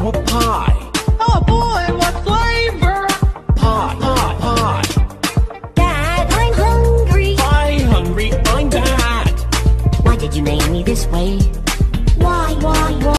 you a pie. Oh boy, what flavor? Pie, pie, pie. Dad, I'm hungry. Pie hungry, I'm Dad. Why did you name me this way? Why?